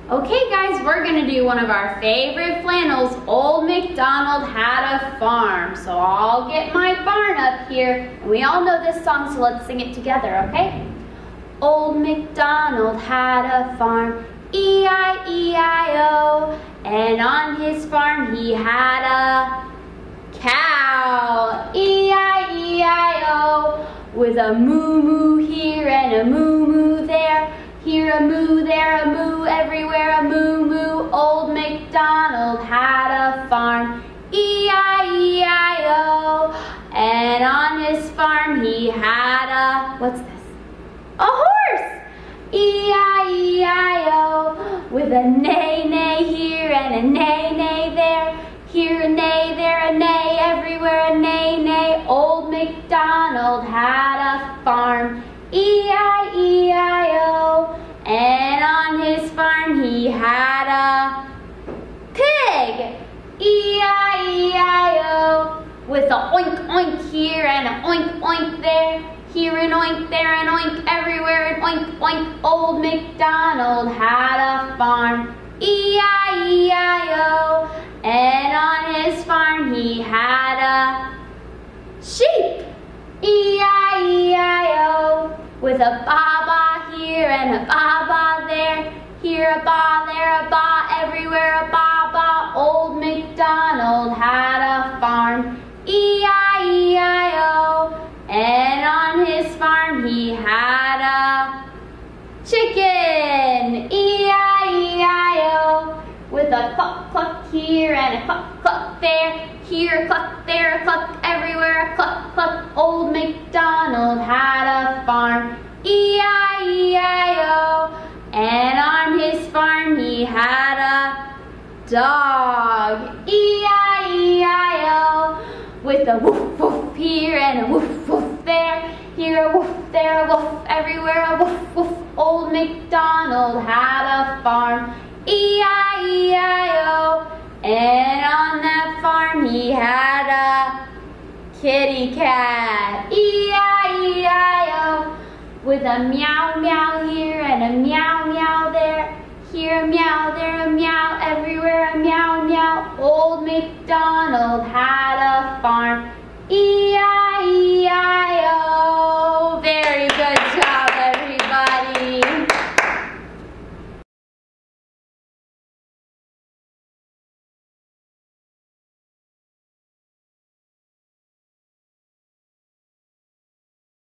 Okay guys, we're gonna do one of our favorite flannels, Old MacDonald Had a Farm. So I'll get my barn up here, and we all know this song, so let's sing it together, okay? Old MacDonald had a farm, E-I-E-I-O, and on his farm he had a cow, E-I-E-I-O, with a moo-moo here and a moo-moo there. Here a moo, there a moo, everywhere a moo-moo. Old MacDonald had a farm, E-I-E-I-O. And on his farm he had a, what's this? A horse! E-I-E-I-O. With a neigh-neigh here and a neigh-neigh there. Here a neigh, there a neigh, everywhere a neigh-neigh. Old MacDonald had a farm, E-I-E-I-O, and on his farm he had a pig, E-I-E-I-O, with a oink oink here and a oink oink there, here an oink, there an oink, everywhere an oink oink. Old MacDonald had a farm, E-I-E-I-O, and on his farm he had a sheep, E-I-E-I-O, with a ba-ba here and a ba-ba there. Here a ba, there a ba, everywhere a ba-ba. Old MacDonald had a farm, E-I-E-I-O, and on his farm he had a chicken, E-I-E-I-O, with a cluck cluck here and a cluck cluck there. Here a cluck, there a cluck, everywhere a cluck cluck. Old MacDonald had a farm, E-I-E-I-O, and on his farm he had a dog, E-I-E-I-O, with a woof woof here and a woof woof there. Here a woof, there a woof, everywhere a woof woof. Old MacDonald had a farm, E-I-E-I-O, and on that farm he had a kitty cat, E-I-E-I-O, with a meow meow here and a meow meow there. Here a meow, there a meow, everywhere a meow meow. Old MacDonald had a farm, E-I-E-I-O.